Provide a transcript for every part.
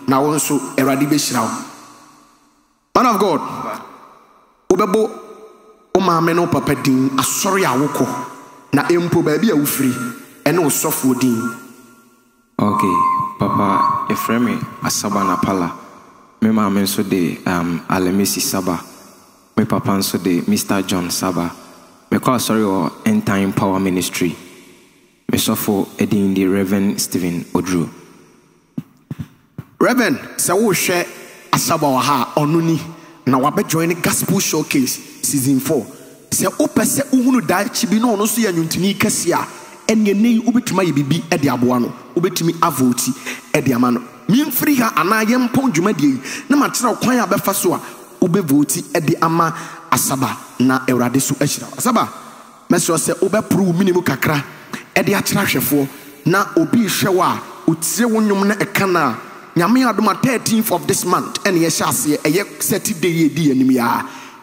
na wo nso Awurade be hyira wo. Man of God, obebo o maame no papa din asori awoko na empo ba bia wo firi ene osofo din. Okay, papa, your friend ASABA APALA. Me maame nso de Alemisi Saba. Me papa nso de Mr. John Saba. Me call sorry or End Time Power Ministry. Me sofo edin the Reverend Stephen Odru. Reverend, se wo hwe ASABA wa ha onuni na wabe join Gospel Showcase season 4. Se opese uhunu da chibi no no so ya nyuntini kese a ene nei ubetuma yebibi e de aboa no ubetumi avoti e de ama no. Mimfiri ha ana yempon dwumadie na matira kwan abefa so a ubevoti e de ama ASABA na Awurade so ahyira. ASABA meso se ubepru minimu kakra e de atira hwefo na obi hwe wa otie wonwom na ekana nyame adoma 13th of this month and ye shall see a Saturday ye di anim ya.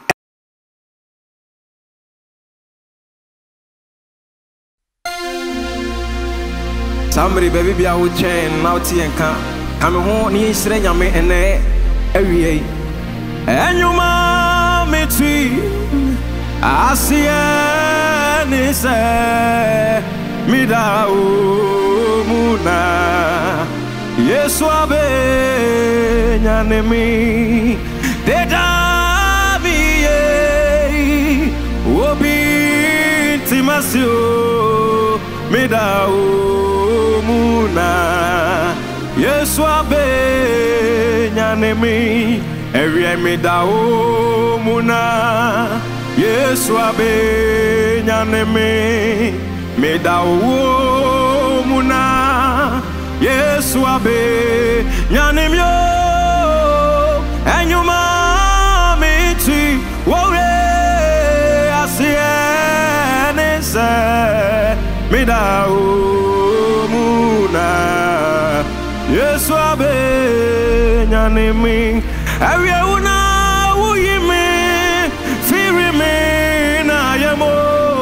Somebody baby be out chain now tea and can come home ni sre nyame ene awie enyuma metri asia ni se mida muna Yesu abe nyanemi deda biye obi timasio mida muna Yesu abe nyanemi ewie mida muna Yesu abe nyanemi mida muna Yesu abe nyanimyo enyuma miti wore asiene se mida muna Yesu abe nyanimi ewie una uyimi firimi na yemo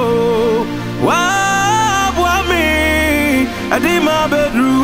wa bwami adima bedru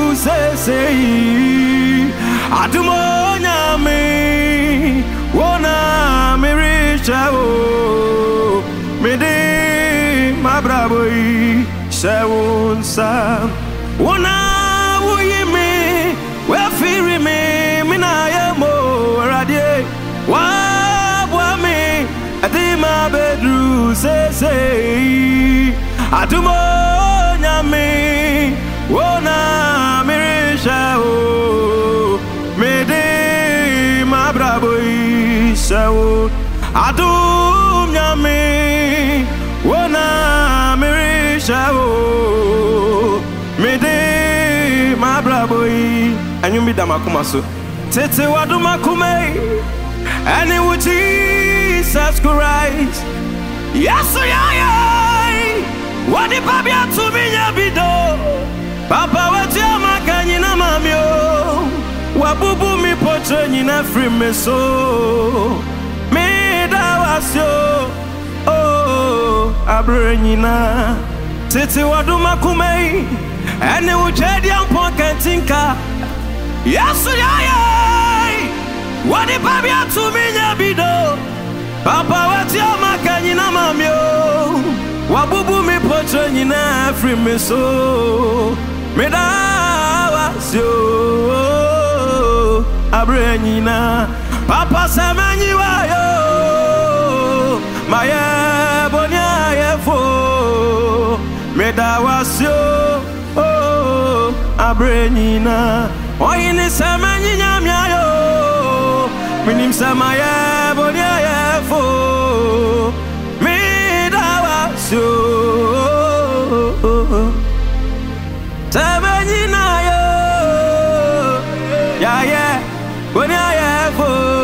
say adumo nyame wona miricha o mede mabraboi sewunsa wona wuyimi we firi me mina yemo radie wa bwami adima bedru say adumo nyame wona mirisha o mede mabraboi sawo adum nyame wona mirisha o mede mabraboi anyumi damakuma so tete waduma kume ani wu Jesus Christ yes yeah wadi babia to me yabido Papa wati amakanyi na mamio wabubu mi potre nyina free me so me da wasio oh abre nyina tete waduma kumei ene uchedi ampon kantinka yasu yai wadi babia tuminya bido Papa wati amakanyi na mamio wabubu mi potre nyina free me so Meda wasio abrenyina Papa semenyi wayo maye bonya yefo Meda wasio abrenyina oyini semenyi nyamyayo minim samaye bonya yefo Meda wasio Sebenina yo, ya ya, when I have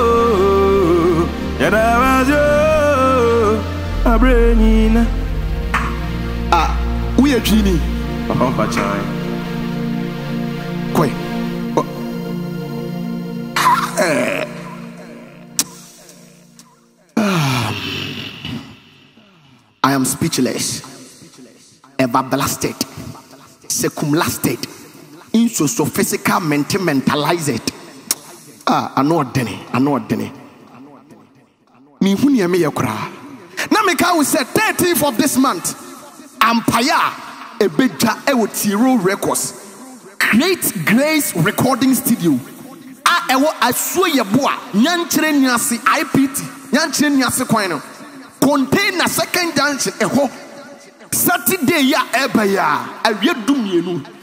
ya da was yo, abrenina. We are Genie. Papa chai. Koi. I am speechless, ever blasted. Circumlasted, into so physical mentalized. ano odene me hu ne me yekra na me ka we say 13th of this month ampaya ebedja ewo Tiro Records Great Grace Recording Studio ewo asuo yebo a nyankyere niase IPT nyankyere niase kwan no container second junction eho Saturday ya eba ya awie dumienu